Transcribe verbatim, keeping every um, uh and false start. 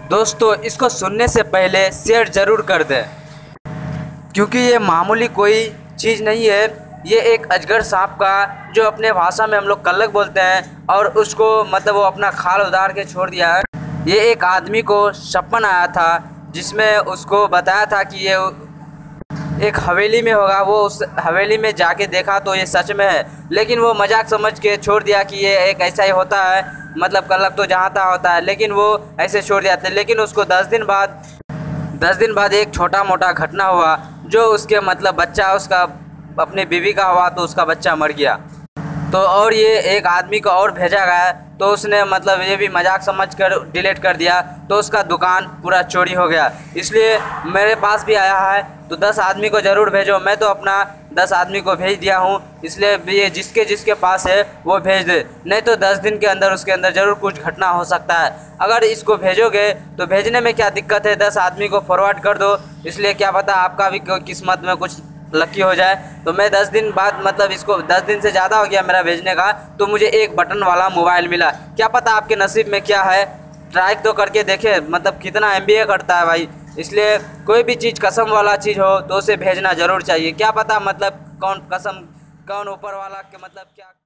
दोस्तों इसको सुनने से पहले शेयर ज़रूर कर दें, क्योंकि ये मामूली कोई चीज़ नहीं है। ये एक अजगर सांप का, जो अपने भाषा में हम लोग कल्लक बोलते हैं, और उसको मतलब वो अपना खाल उतार के छोड़ दिया है। ये एक आदमी को सपन आया था, जिसमें उसको बताया था कि ये एक हवेली में होगा। वो उस हवेली में जाके देखा तो ये सच में है, लेकिन वो मजाक समझ के छोड़ दिया कि ये एक ऐसा ही होता है, मतलब कल्लक तो जहाँ तहाँ होता है, लेकिन वो ऐसे छोड़ दिया था। लेकिन उसको दस दिन बाद दस दिन बाद एक छोटा मोटा घटना हुआ, जो उसके मतलब बच्चा उसका अपनी बीवी का हुआ, तो उसका बच्चा मर गया। तो और ये एक आदमी को और भेजा गया, तो उसने मतलब ये भी मजाक समझ कर डिलीट कर दिया, तो उसका दुकान पूरा चोरी हो गया। इसलिए मेरे पास भी आया है, तो दस आदमी को ज़रूर भेजो। मैं तो अपना दस आदमी को भेज दिया हूँ, इसलिए ये जिसके जिसके पास है वो भेज दे, नहीं तो दस दिन के अंदर उसके अंदर ज़रूर कुछ घटना हो सकता है। अगर इसको भेजोगे तो भेजने में क्या दिक्कत है, दस आदमी को फॉरवर्ड कर दो, इसलिए क्या पता आपका भी कोई किस्मत में कुछ लकी हो जाए। तो मैं दस दिन बाद, मतलब इसको दस दिन से ज़्यादा हो गया मेरा भेजने का, तो मुझे एक बटन वाला मोबाइल मिला। क्या पता आपके नसीब में क्या है, ट्राई तो करके देखे, मतलब कितना एम बी ए करता है भाई। इसलिए कोई भी चीज़ कसम वाला चीज़ हो तो उसे भेजना ज़रूर चाहिए। क्या पता मतलब कौन कसम, कौन ऊपर वाला के मतलब क्या।